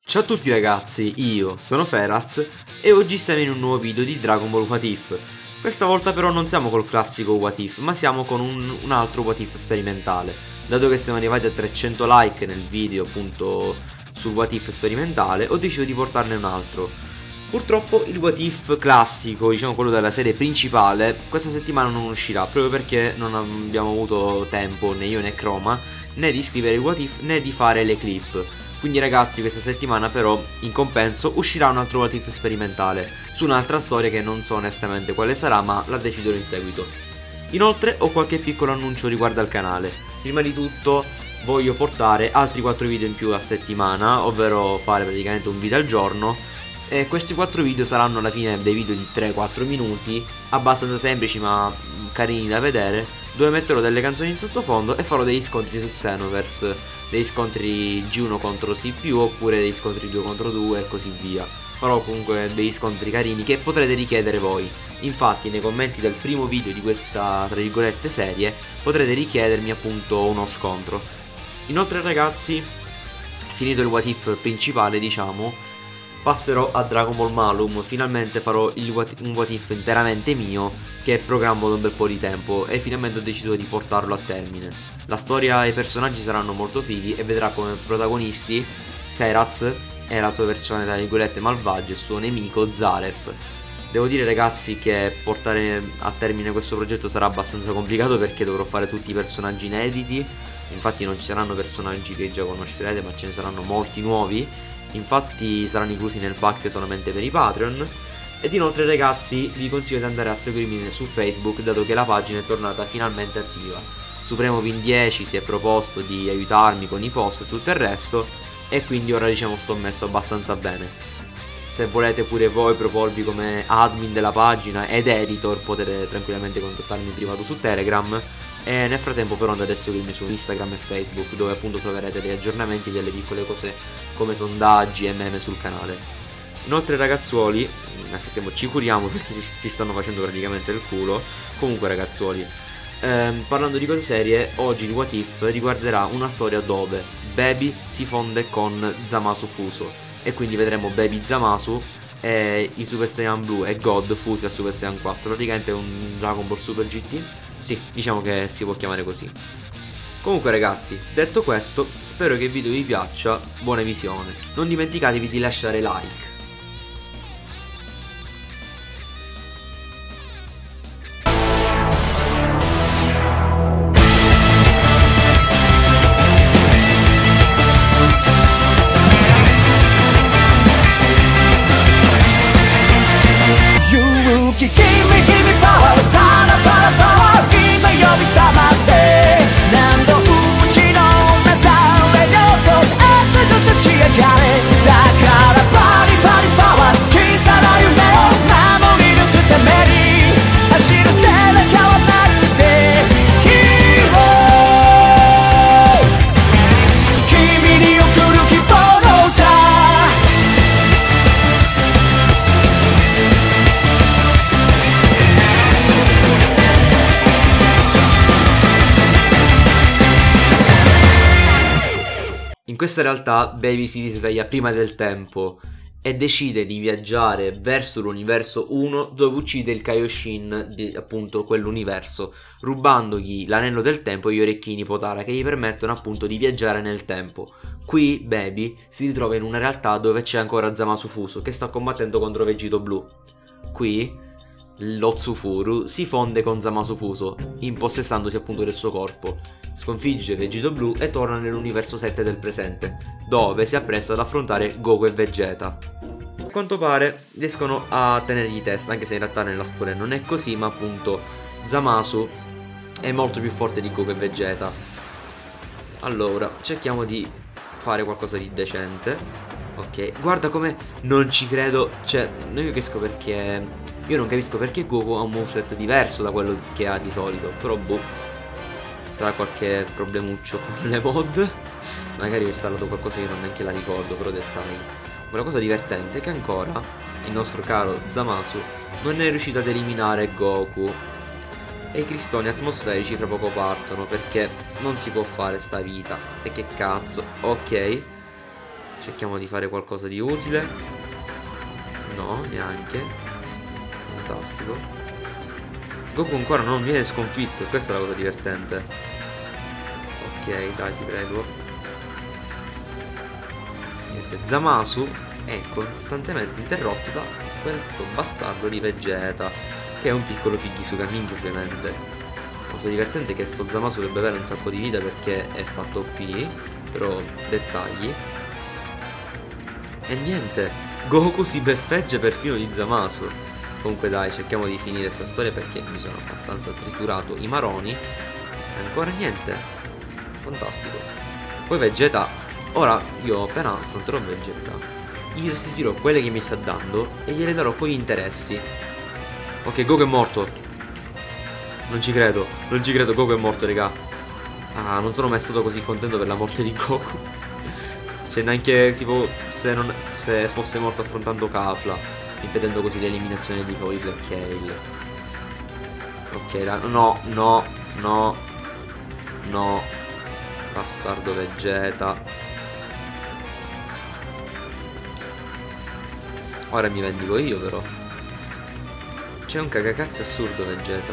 Ciao a tutti ragazzi, io sono Feraz e oggi siamo in un nuovo video di Dragon Ball What If. Questa volta però non siamo col classico What If, ma siamo con un altro What If sperimentale. Dato che siamo arrivati a 300 like nel video appunto sul What If sperimentale, ho deciso di portarne un altro. Purtroppo il What If classico, diciamo quello della serie principale, questa settimana non uscirà, proprio perché non abbiamo avuto tempo, né io né Chroma, né di scrivere il What If né di fare le clip. Quindi ragazzi, questa settimana però in compenso uscirà un altro What If sperimentale su un'altra storia che non so onestamente quale sarà, ma la deciderò in seguito. Inoltre ho qualche piccolo annuncio riguardo al canale. Prima di tutto voglio portare altri 4 video in più a settimana, ovvero fare praticamente un video al giorno. E questi 4 video saranno alla fine dei video di 3-4 minuti, abbastanza semplici ma carini da vedere, dove metterò delle canzoni in sottofondo e farò degli scontri su Xenoverse, degli scontri G1 contro CPU oppure degli scontri 2 contro 2 e così via. Farò comunque degli scontri carini che potrete richiedere voi. Infatti nei commenti del primo video di questa tra virgolette serie potrete richiedermi appunto uno scontro. Inoltre ragazzi, finito il What If principale diciamo, passerò a Dragon Ball Malum. Finalmente farò un What If interamente mio che programmo da un bel po' di tempo e finalmente ho deciso di portarlo a termine. La storia e i personaggi saranno molto fighi e vedrà come protagonisti Feraz e la sua versione tra virgolette malvagia e il suo nemico Zalef. Devo dire ragazzi che portare a termine questo progetto sarà abbastanza complicato perché dovrò fare tutti i personaggi inediti. Infatti non ci saranno personaggi che già conoscerete, ma ce ne saranno molti nuovi. Infatti saranno inclusi nel pack solamente per i Patreon. Ed inoltre ragazzi vi consiglio di andare a seguirmi su Facebook, dato che la pagina è tornata finalmente attiva. SupremoVin10 si è proposto di aiutarmi con i post e tutto il resto, e quindi ora diciamo sto messo abbastanza bene. Se volete pure voi proporvi come admin della pagina ed editor potete tranquillamente contattarmi in privato su Telegram. E nel frattempo però andate a seguirmi su Instagram e Facebook, dove appunto troverete degli aggiornamenti, delle piccole cose come sondaggi e meme sul canale. Inoltre ragazzuoli, nel frattempo ci curiamo perché ci stanno facendo praticamente il culo. Comunque ragazzuoli, parlando di cose serie, oggi il What If riguarderà una storia dove Baby si fonde con Zamasu fuso, e quindi vedremo Baby Zamasu e i Super Saiyan Blue e God fusi a Super Saiyan 4. Praticamente un Dragon Ball Super GT. Sì, diciamo che si può chiamare così. Comunque ragazzi, detto questo, spero che il video vi piaccia, buona visione. Non dimenticatevi di lasciare like. In questa realtà Baby si risveglia prima del tempo e decide di viaggiare verso l'universo 1, dove uccide il Kaioshin di appunto quell'universo, rubandogli l'anello del tempo e gli orecchini Potara che gli permettono appunto di viaggiare nel tempo. Qui Baby si ritrova in una realtà dove c'è ancora Zamasu fuso che sta combattendo contro Vegito Blu. Qui lo Tsufuru si fonde con Zamasu fuso, impossessandosi appunto del suo corpo. Sconfigge Vegito Blu e torna nell'universo 7 del presente, dove si appresta ad affrontare Goku e Vegeta. A quanto pare riescono a tenergli testa, anche se in realtà nella storia non è così, ma appunto Zamasu è molto più forte di Goku e Vegeta. Allora, cerchiamo di fare qualcosa di decente. Ok, guarda come non ci credo, cioè non capisco perché, io non capisco perché Goku ha un moveset diverso da quello che ha di solito, però boh. Sarà qualche problemuccio con le mod. Magari ho installato qualcosa che non neanche la ricordo, però dettagli. Una cosa divertente è che ancora il nostro caro Zamasu non è riuscito ad eliminare Goku. E i cristoni atmosferici fra poco partono, perché non si può fare sta vita. E che cazzo. Ok, Cerchiamo di fare qualcosa di utile. No, neanche. Fantastico. Goku ancora non viene sconfitto, questa è la cosa divertente. Ok, dai, ti prego. Niente, Zamasu è costantemente interrotto da questo bastardo di Vegeta, che è un piccolo Figisuka Ninja, ovviamente. La cosa divertente è che sto Zamasu dovrebbe avere un sacco di vita perché è fatto OP, però dettagli. E niente, Goku si beffeggia perfino di Zamasu. Comunque dai, cerchiamo di finire questa storia perché mi sono abbastanza triturato i maroni. E ancora niente. Fantastico. Poi Vegeta. Ora io appena affronterò Vegeta, gli restituirò quelle che mi sta dando e gliele darò poi gli interessi. Ok, Goku è morto. Non ci credo, non ci credo, Goku è morto, raga. Ah, non sono mai stato così contento per la morte di Goku. Cioè neanche tipo se fosse morto affrontando Kafla, impedendo così l'eliminazione di Caulifla e Kale. Ok, no, no, no, no. Bastardo Vegeta. Ora mi vendico io però. C'è un cagacazzi assurdo Vegeta.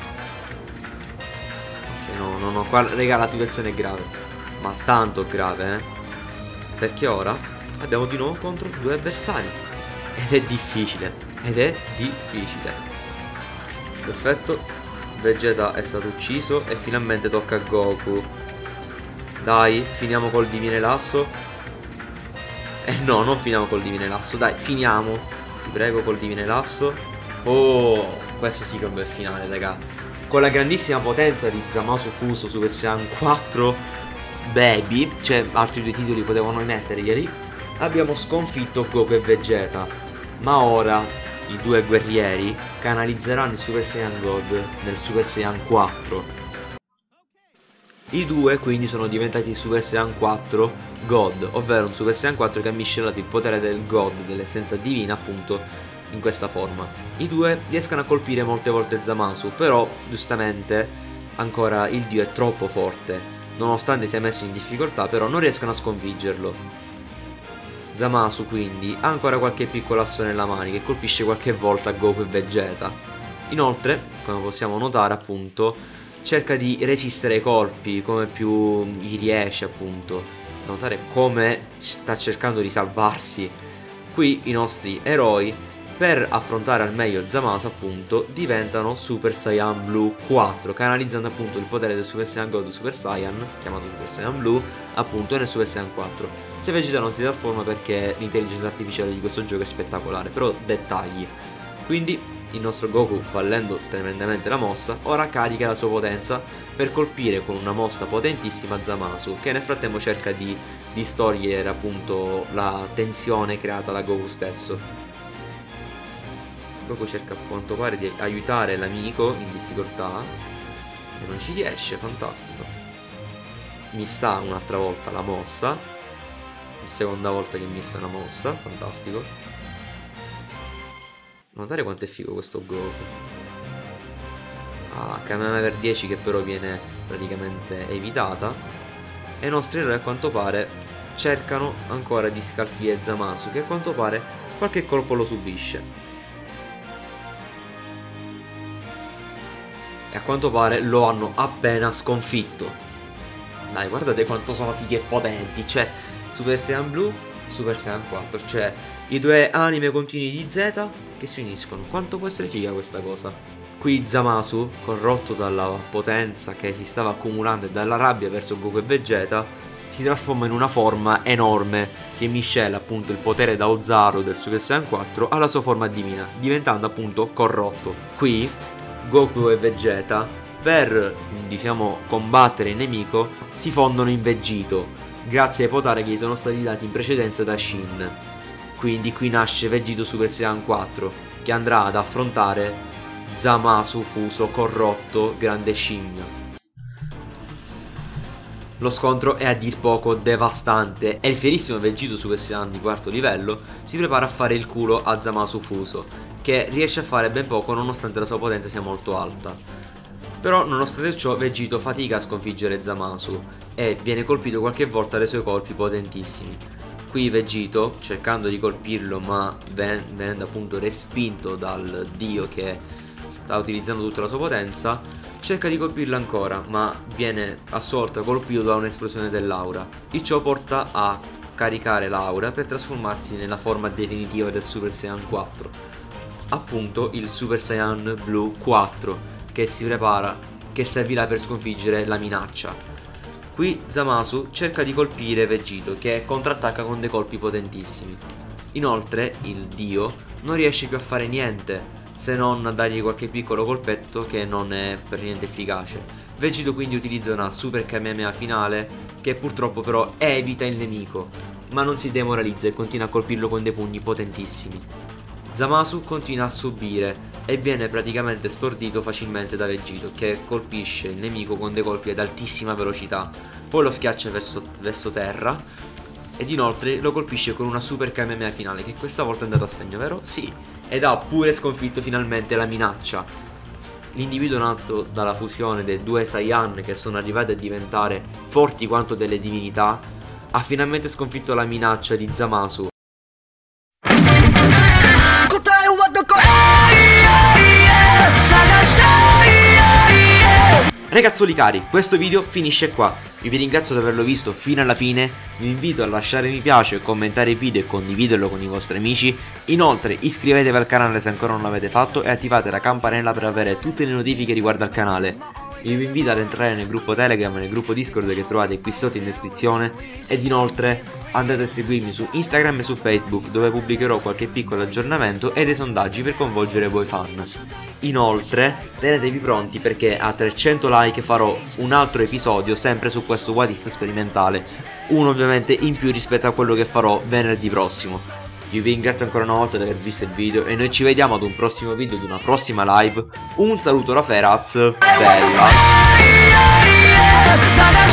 Ok, no, no, no, qua, raga, la situazione è grave. Ma tanto grave, perché ora abbiamo di nuovo contro due avversari. Ed è difficile. Ed è difficile. Perfetto. Vegeta è stato ucciso e finalmente tocca a Goku. Dai, finiamo col Divine Lasso. No, non finiamo col Divine Lasso. Dai, finiamo. Ti prego col Divine Lasso. Oh, questo sì che è un bel finale, raga. Con la grandissima potenza di Zamasu Fuso Super Saiyan 4 Baby, cioè altri due titoli potevano metterglieli, abbiamo sconfitto Goku e Vegeta. Ma ora i due guerrieri canalizzeranno il Super Saiyan God nel Super Saiyan 4. I due quindi sono diventati Super Saiyan 4 God, ovvero un Super Saiyan 4 che ha miscelato il potere del God, dell'essenza divina, appunto in questa forma. I due riescono a colpire molte volte Zamasu, però giustamente ancora il dio è troppo forte. Nonostante sia messo in difficoltà, però non riescono a sconfiggerlo. Zamasu quindi ha ancora qualche piccolo asso nella manica che colpisce qualche volta Goku e Vegeta. Inoltre, come possiamo notare appunto, cerca di resistere ai colpi come più gli riesce, appunto. Notare come sta cercando di salvarsi. Qui i nostri eroi, per affrontare al meglio Zamasu, appunto, diventano Super Saiyan Blue 4, canalizzando appunto il potere del Super Saiyan God Super Saiyan, chiamato Super Saiyan Blue, appunto nel Super Saiyan 4. Se Vegeta non si trasforma perché l'intelligenza artificiale di questo gioco è spettacolare, però dettagli. Quindi il nostro Goku, fallendo tremendamente la mossa, ora carica la sua potenza per colpire con una mossa potentissima Zamasu, che nel frattempo cerca di distogliere appunto la tensione creata da Goku stesso. Goku cerca a quanto pare di aiutare l'amico in difficoltà e non ci riesce, fantastico. Missa un'altra volta la mossa, seconda volta che missa una mossa, fantastico. Notare quanto è figo questo Goku. Ah, Kamehameha per 10 che però viene praticamente evitata. E i nostri eroi a quanto pare cercano ancora di scalfire Zamasu, che a quanto pare qualche colpo lo subisce. E a quanto pare lo hanno appena sconfitto. Dai, guardate quanto sono fighi e potenti. Cioè, Super Saiyan Blue, Super Saiyan 4. Cioè, i due anime continui di Z che si uniscono. Quanto può essere figa questa cosa. Qui Zamasu, corrotto dalla potenza che si stava accumulando e dalla rabbia verso Goku e Vegeta, si trasforma in una forma enorme che miscela appunto il potere da Ozaru del Super Saiyan 4 alla sua forma divina, diventando appunto corrotto. Qui Goku e Vegeta, per diciamo combattere il nemico, si fondono in Vegito, grazie ai poteri che gli sono stati dati in precedenza da Shin. Quindi qui nasce Vegito Super Saiyan 4, che andrà ad affrontare Zamasu Fuso corrotto Grande Shin. Lo scontro è a dir poco devastante e il fierissimo Vegito Super Saiyan di quarto livello si prepara a fare il culo a Zamasu Fuso, che riesce a fare ben poco nonostante la sua potenza sia molto alta. Però nonostante ciò Vegito fatica a sconfiggere Zamasu e viene colpito qualche volta dai suoi colpi potentissimi. qui Vegito, cercando di colpirlo ma venendo appunto respinto dal dio che sta utilizzando tutta la sua potenza, cerca di colpirlo ancora ma viene a sua volta colpito da un'esplosione dell'aura. Il ciò porta a caricare l'aura per trasformarsi nella forma definitiva del Super Saiyan 4, appunto il Super Saiyan Blue 4, che si prepara, che servirà per sconfiggere la minaccia. Qui Zamasu cerca di colpire Vegito, che contrattacca con dei colpi potentissimi. Inoltre il dio non riesce più a fare niente, se non a dargli qualche piccolo colpetto che non è per niente efficace. Vegito quindi utilizza una Super Kamehameha finale, che purtroppo però evita il nemico, ma non si demoralizza e continua a colpirlo con dei pugni potentissimi. Zamasu continua a subire e viene praticamente stordito facilmente da Vegito, che colpisce il nemico con dei colpi ad altissima velocità, poi lo schiaccia verso terra ed inoltre lo colpisce con una Super Kamehameha finale, che questa volta è andata a segno, vero? Sì, ed ha pure sconfitto finalmente la minaccia. L'individuo nato dalla fusione dei due Saiyan, che sono arrivati a diventare forti quanto delle divinità, ha finalmente sconfitto la minaccia di Zamasu. Ragazzoli cari, questo video finisce qua. Io vi ringrazio di averlo visto fino alla fine. Vi invito a lasciare mi piace, commentare il video e condividerlo con i vostri amici. Inoltre iscrivetevi al canale se ancora non l'avete fatto e attivate la campanella per avere tutte le notifiche riguardo al canale. Io vi invito ad entrare nel gruppo Telegram e nel gruppo Discord che trovate qui sotto in descrizione. Ed inoltre andate a seguirmi su Instagram e su Facebook, dove pubblicherò qualche piccolo aggiornamento e dei sondaggi per coinvolgere voi fan. Inoltre tenetevi pronti perché a 300 like farò un altro episodio sempre su questo What If sperimentale, uno ovviamente in più rispetto a quello che farò venerdì prossimo. Io vi ringrazio ancora una volta di aver visto il video e noi ci vediamo ad un prossimo video, ad una prossima live. Un saluto da Feraz, bella!